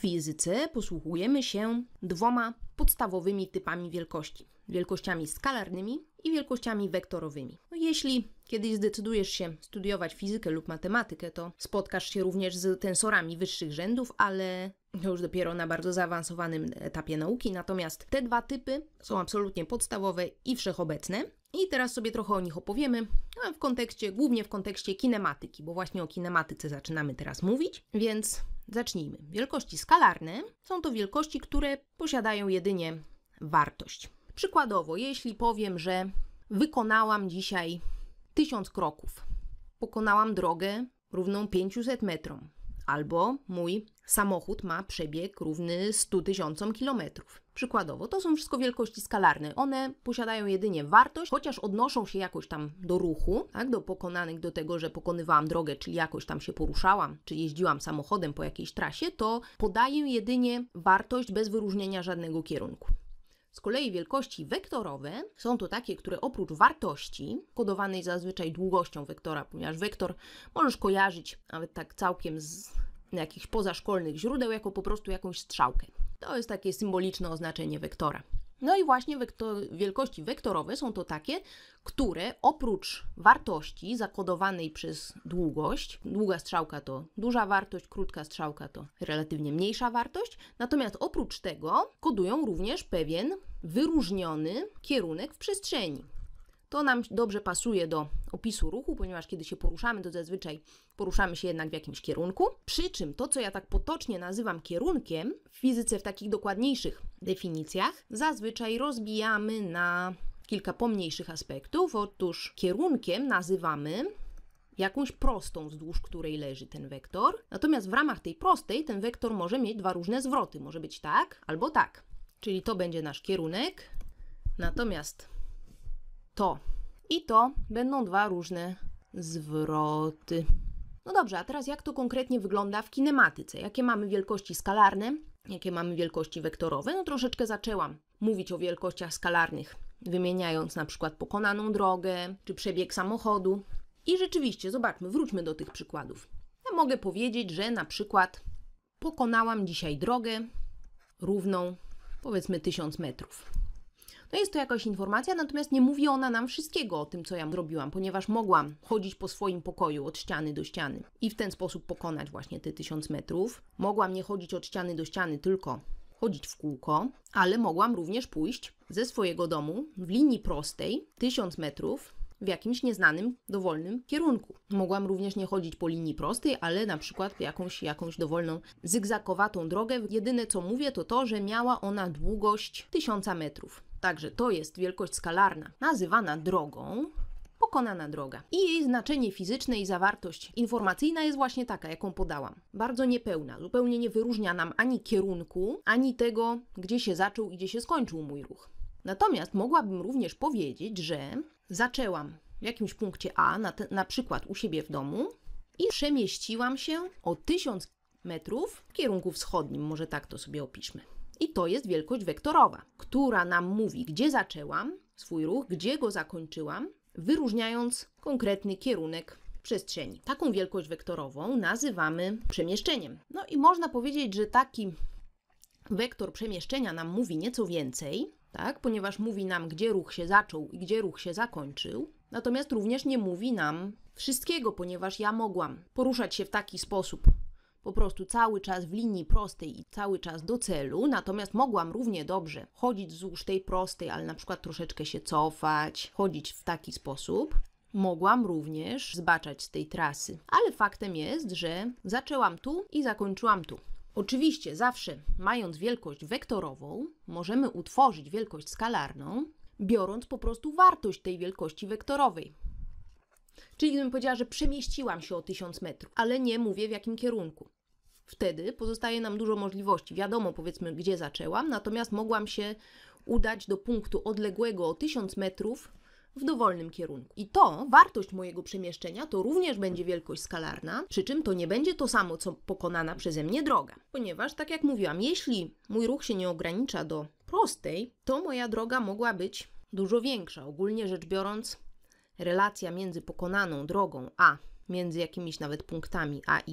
fizyce posługujemy się dwoma podstawowymi typami wielkości. Wielkościami skalarnymi i wielkościami wektorowymi. No, jeśli kiedyś zdecydujesz się studiować fizykę lub matematykę, to spotkasz się również z tensorami wyższych rzędów, ale to już dopiero na bardzo zaawansowanym etapie nauki. Natomiast te dwa typy są absolutnie podstawowe i wszechobecne. I teraz sobie trochę o nich opowiemy, głównie w kontekście kinematyki, bo właśnie o kinematyce zaczynamy teraz mówić, więc zacznijmy. Wielkości skalarne są to wielkości, które posiadają jedynie wartość. Przykładowo, jeśli powiem, że wykonałam dzisiaj 1000 kroków, pokonałam drogę równą 500 metrom, albo mój samochód ma przebieg równy 100 000 kilometrów. Przykładowo, to są wszystko wielkości skalarne. One posiadają jedynie wartość, chociaż odnoszą się jakoś tam do ruchu, tak, do tego, że pokonywałam drogę, czyli jakoś tam się poruszałam, czy jeździłam samochodem po jakiejś trasie, to podaję jedynie wartość bez wyróżnienia żadnego kierunku. Z kolei wielkości wektorowe są to takie, które oprócz wartości, kodowanej zazwyczaj długością wektora, ponieważ wektor możesz kojarzyć nawet tak całkiem z jakichś pozaszkolnych źródeł, jako po prostu jakąś strzałkę. To jest takie symboliczne oznaczenie wektora. No i właśnie wielkości wektorowe są to takie, które oprócz wartości zakodowanej przez długość, długa strzałka to duża wartość, krótka strzałka to relatywnie mniejsza wartość, natomiast oprócz tego kodują również pewien wyróżniony kierunek w przestrzeni. To nam dobrze pasuje do opisu ruchu, ponieważ kiedy się poruszamy, to zazwyczaj poruszamy się jednak w jakimś kierunku. Przy czym to, co ja tak potocznie nazywam kierunkiem, w fizyce w takich dokładniejszych definicjach, zazwyczaj rozbijamy na kilka pomniejszych aspektów. Otóż kierunkiem nazywamy jakąś prostą, wzdłuż której leży ten wektor. Natomiast w ramach tej prostej ten wektor może mieć dwa różne zwroty. Może być tak albo tak. Czyli to będzie nasz kierunek, natomiast to i to będą dwa różne zwroty. No dobrze, a teraz jak to konkretnie wygląda w kinematyce? Jakie mamy wielkości skalarne? Jakie mamy wielkości wektorowe? No troszeczkę zaczęłam mówić o wielkościach skalarnych, wymieniając na przykład pokonaną drogę, czy przebieg samochodu. I rzeczywiście, zobaczmy, wróćmy do tych przykładów. Ja mogę powiedzieć, że na przykład pokonałam dzisiaj drogę równą, powiedzmy, 1000 metrów. No jest to jakaś informacja, natomiast nie mówi ona nam wszystkiego o tym, co ja zrobiłam, ponieważ mogłam chodzić po swoim pokoju od ściany do ściany i w ten sposób pokonać właśnie te 1000 metrów. Mogłam nie chodzić od ściany do ściany, tylko chodzić w kółko, ale mogłam również pójść ze swojego domu w linii prostej 1000 metrów w jakimś nieznanym, dowolnym kierunku. Mogłam również nie chodzić po linii prostej, ale na przykład jakąś dowolną, zygzakowatą drogę. Jedyne co mówię to to, że miała ona długość 1000 metrów. Także to jest wielkość skalarna, nazywana drogą, pokonana droga. I jej znaczenie fizyczne i zawartość informacyjna jest właśnie taka, jaką podałam. Bardzo niepełna, zupełnie nie wyróżnia nam ani kierunku, ani tego, gdzie się zaczął i gdzie się skończył mój ruch. Natomiast mogłabym również powiedzieć, że zaczęłam w jakimś punkcie A, na przykład u siebie w domu i przemieściłam się o 1000 metrów w kierunku wschodnim, może tak to sobie opiszmy. I to jest wielkość wektorowa, która nam mówi, gdzie zaczęłam swój ruch, gdzie go zakończyłam, wyróżniając konkretny kierunek przestrzeni. Taką wielkość wektorową nazywamy przemieszczeniem. No i można powiedzieć, że taki wektor przemieszczenia nam mówi nieco więcej, tak, ponieważ mówi nam, gdzie ruch się zaczął i gdzie ruch się zakończył. Natomiast również nie mówi nam wszystkiego, ponieważ ja mogłam poruszać się w taki sposób, po prostu cały czas w linii prostej i cały czas do celu, natomiast mogłam równie dobrze chodzić wzdłuż tej prostej, ale na przykład troszeczkę się cofać, chodzić w taki sposób. Mogłam również zbaczać z tej trasy, ale faktem jest, że zaczęłam tu i zakończyłam tu. Oczywiście zawsze mając wielkość wektorową, możemy utworzyć wielkość skalarną, biorąc po prostu wartość tej wielkości wektorowej. Czyli gdybym powiedziała, że przemieściłam się o 1000 metrów, ale nie mówię w jakim kierunku. Wtedy pozostaje nam dużo możliwości. Wiadomo, powiedzmy, gdzie zaczęłam, natomiast mogłam się udać do punktu odległego o 1000 metrów w dowolnym kierunku. I to, wartość mojego przemieszczenia, to również będzie wielkość skalarna, przy czym to nie będzie to samo, co pokonana przeze mnie droga. Ponieważ, tak jak mówiłam, jeśli mój ruch się nie ogranicza do prostej, to moja droga mogła być dużo większa. Ogólnie rzecz biorąc, relacja między pokonaną drogą A, między jakimiś nawet punktami A i B,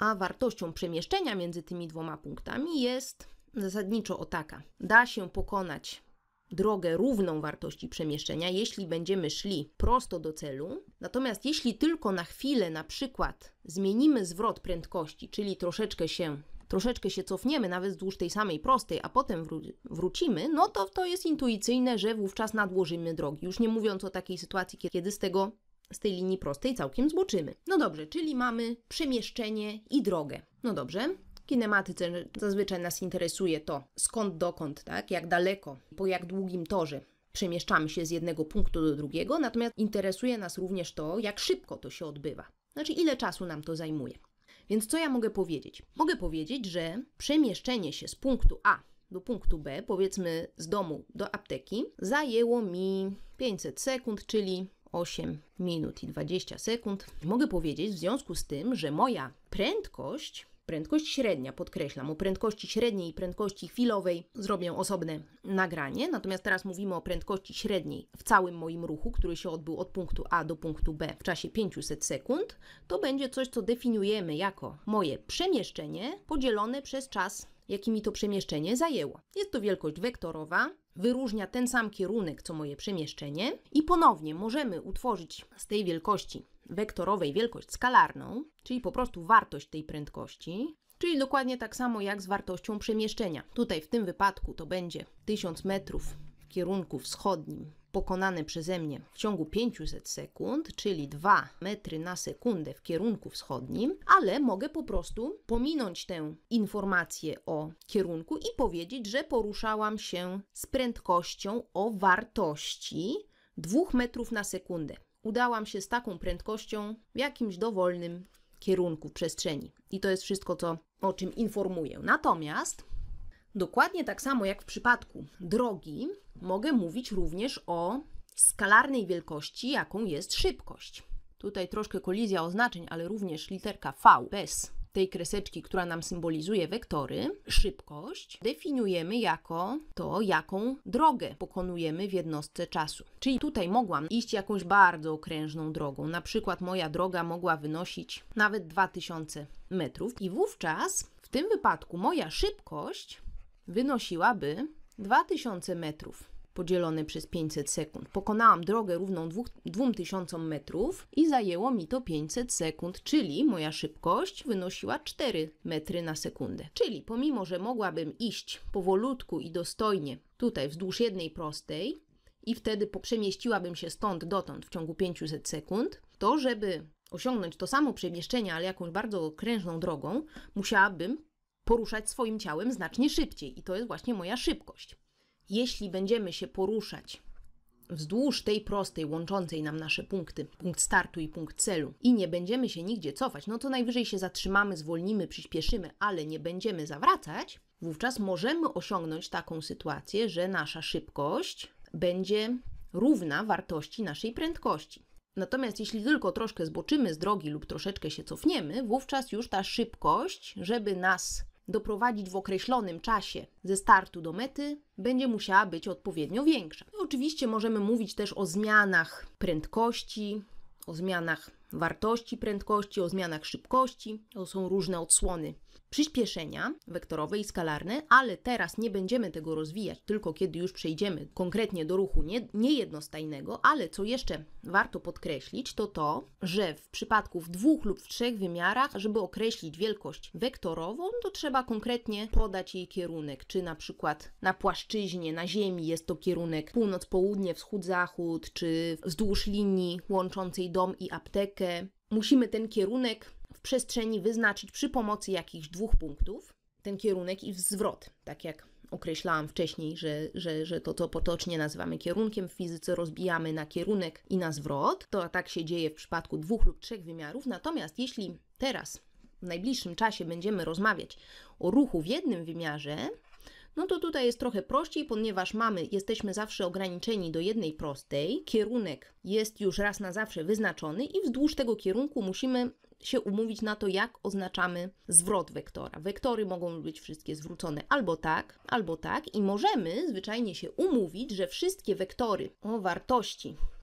A wartością przemieszczenia między tymi dwoma punktami jest zasadniczo o taka. Da się pokonać drogę równą wartości przemieszczenia, jeśli będziemy szli prosto do celu. Natomiast jeśli tylko na chwilę na przykład zmienimy zwrot prędkości, czyli troszeczkę się cofniemy nawet wzdłuż tej samej prostej, a potem wrócimy, no to jest intuicyjne, że wówczas nadłożymy drogi. Już nie mówiąc o takiej sytuacji, kiedy z tej linii prostej całkiem zboczymy. No dobrze, czyli mamy przemieszczenie i drogę. No dobrze. W kinematyce zazwyczaj nas interesuje to skąd dokąd, tak? Jak daleko, po jak długim torze przemieszczamy się z jednego punktu do drugiego, natomiast interesuje nas również to, jak szybko to się odbywa. Znaczy, ile czasu nam to zajmuje. Więc co ja mogę powiedzieć? Mogę powiedzieć, że przemieszczenie się z punktu A do punktu B, powiedzmy z domu do apteki, zajęło mi 500 sekund, czyli 8 minut i 20 sekund. Mogę powiedzieć w związku z tym, że moja prędkość średnia, podkreślam, o prędkości średniej i prędkości chwilowej zrobię osobne nagranie, natomiast teraz mówimy o prędkości średniej w całym moim ruchu, który się odbył od punktu A do punktu B w czasie 500 sekund, to będzie coś, co definiujemy jako moje przemieszczenie podzielone przez czas, jaki mi to przemieszczenie zajęło. Jest to wielkość wektorowa, wyróżnia ten sam kierunek, co moje przemieszczenie i ponownie możemy utworzyć z tej wielkości wektorowej wielkość skalarną, czyli po prostu wartość tej prędkości, czyli dokładnie tak samo jak z wartością przemieszczenia. Tutaj w tym wypadku to będzie 1000 metrów w kierunku wschodnim pokonane przeze mnie w ciągu 500 sekund, czyli 2 metry na sekundę w kierunku wschodnim, ale mogę po prostu pominąć tę informację o kierunku i powiedzieć, że poruszałam się z prędkością o wartości 2 metrów na sekundę. Udałam się z taką prędkością w jakimś dowolnym kierunku w przestrzeni. I to jest wszystko, o czym informuję. Natomiast dokładnie tak samo jak w przypadku drogi, mogę mówić również o skalarnej wielkości, jaką jest szybkość. Tutaj troszkę kolizja oznaczeń, ale również literka V bez tej kreseczki, która nam symbolizuje wektory. Szybkość definiujemy jako to, jaką drogę pokonujemy w jednostce czasu. Czyli tutaj mogłam iść jakąś bardzo okrężną drogą. Na przykład moja droga mogła wynosić nawet 2000 metrów i wówczas w tym wypadku moja szybkość wynosiłaby 2000 metrów podzielone przez 500 sekund. Pokonałam drogę równą 2000 metrów i zajęło mi to 500 sekund, czyli moja szybkość wynosiła 4 metry na sekundę. Czyli pomimo, że mogłabym iść powolutku i dostojnie tutaj wzdłuż jednej prostej i wtedy przemieściłabym się stąd dotąd w ciągu 500 sekund, to żeby osiągnąć to samo przemieszczenie, ale jakąś bardzo okrężną drogą, musiałabym poruszać swoim ciałem znacznie szybciej i to jest właśnie moja szybkość. Jeśli będziemy się poruszać wzdłuż tej prostej, łączącej nam nasze punkty, punkt startu i punkt celu i nie będziemy się nigdzie cofać, no to najwyżej się zatrzymamy, zwolnimy, przyspieszymy, ale nie będziemy zawracać, wówczas możemy osiągnąć taką sytuację, że nasza szybkość będzie równa wartości naszej prędkości. Natomiast jeśli tylko troszkę zboczymy z drogi lub troszeczkę się cofniemy, wówczas już ta szybkość, żeby nas doprowadzić w określonym czasie ze startu do mety, będzie musiała być odpowiednio większa. I oczywiście możemy mówić też o zmianach prędkości, o zmianach wartości prędkości, o zmianach szybkości. To są różne odsłony przyspieszenia wektorowe i skalarne, ale teraz nie będziemy tego rozwijać, tylko kiedy już przejdziemy konkretnie do ruchu niejednostajnego, ale co jeszcze warto podkreślić, to, że w przypadku w 2 lub w 3 wymiarach, żeby określić wielkość wektorową, to trzeba konkretnie podać jej kierunek, czy na przykład na płaszczyźnie, na ziemi jest to kierunek północ-południe, wschód-zachód, czy wzdłuż linii łączącej dom i aptekę. Musimy ten kierunek w przestrzeni wyznaczyć przy pomocy jakichś 2 punktów, ten kierunek i zwrot, tak jak określałam wcześniej, że to, co potocznie nazywamy kierunkiem w fizyce, rozbijamy na kierunek i na zwrot. To tak się dzieje w przypadku 2 lub 3 wymiarów. Natomiast jeśli teraz w najbliższym czasie będziemy rozmawiać o ruchu w jednym wymiarze, no to tutaj jest trochę prościej, ponieważ jesteśmy zawsze ograniczeni do jednej prostej, kierunek jest już raz na zawsze wyznaczony i wzdłuż tego kierunku musimy się umówić na to, jak oznaczamy zwrot wektora. Wektory mogą być wszystkie zwrócone albo tak i możemy zwyczajnie się umówić, że wszystkie wektory o wartości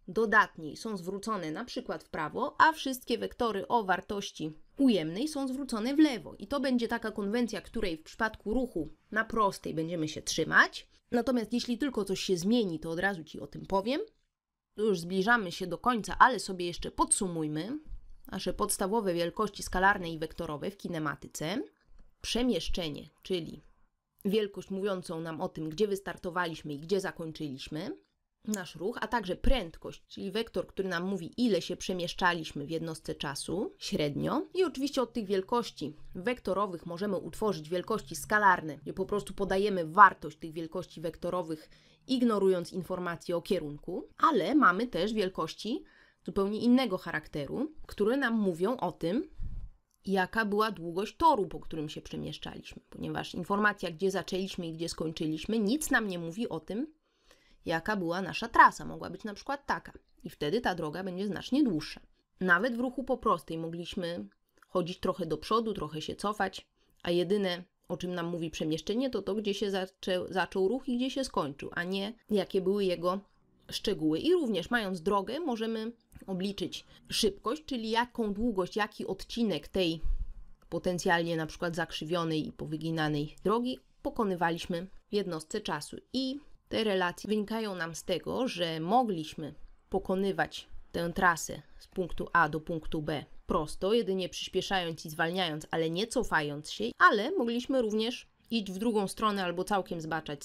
dodatniej są zwrócone na przykład w prawo, a wszystkie wektory o wartości ujemnej są zwrócone w lewo. I to będzie taka konwencja, której w przypadku ruchu na prostej będziemy się trzymać. Natomiast jeśli tylko coś się zmieni, to od razu Ci o tym powiem. Tu już zbliżamy się do końca, ale sobie jeszcze podsumujmy nasze podstawowe wielkości skalarne i wektorowe w kinematyce. Przemieszczenie, czyli wielkość mówiącą nam o tym, gdzie wystartowaliśmy i gdzie zakończyliśmy nasz ruch, a także prędkość, czyli wektor, który nam mówi, ile się przemieszczaliśmy w jednostce czasu średnio. I oczywiście od tych wielkości wektorowych możemy utworzyć wielkości skalarne, gdzie po prostu podajemy wartość tych wielkości wektorowych, ignorując informacje o kierunku, ale mamy też wielkości zupełnie innego charakteru, które nam mówią o tym, jaka była długość toru, po którym się przemieszczaliśmy, ponieważ informacja, gdzie zaczęliśmy i gdzie skończyliśmy, nic nam nie mówi o tym, jaka była nasza trasa. Mogła być na przykład taka i wtedy ta droga będzie znacznie dłuższa. Nawet w ruchu po prostej mogliśmy chodzić trochę do przodu, trochę się cofać, a jedyne, o czym nam mówi przemieszczenie, to gdzie się zaczął ruch i gdzie się skończył, a nie jakie były jego szczegóły. I również mając drogę możemy obliczyć szybkość, czyli jaką długość, jaki odcinek tej potencjalnie na przykład zakrzywionej i powyginanej drogi pokonywaliśmy w jednostce czasu. I te relacje wynikają nam z tego, że mogliśmy pokonywać tę trasę z punktu A do punktu B prosto, jedynie przyspieszając i zwalniając, ale nie cofając się, ale mogliśmy również iść w drugą stronę albo całkiem zbaczać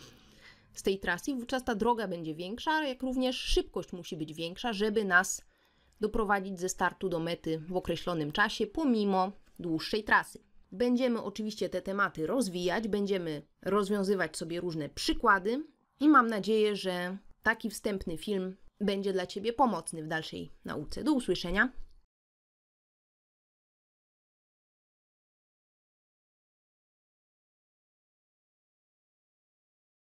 z tej trasy i wówczas ta droga będzie większa, jak również szybkość musi być większa, żeby nas doprowadzić ze startu do mety w określonym czasie, pomimo dłuższej trasy. Będziemy oczywiście te tematy rozwijać, będziemy rozwiązywać sobie różne przykłady i mam nadzieję, że taki wstępny film będzie dla Ciebie pomocny w dalszej nauce. Do usłyszenia.